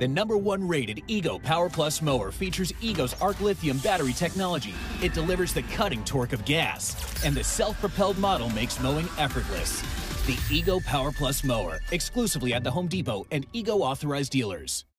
The #1 rated Ego Power Plus mower features Ego's Arc Lithium battery technology. It delivers the cutting torque of gas, and the self-propelled model makes mowing effortless. The Ego Power Plus mower, exclusively at the Home Depot and Ego authorized dealers.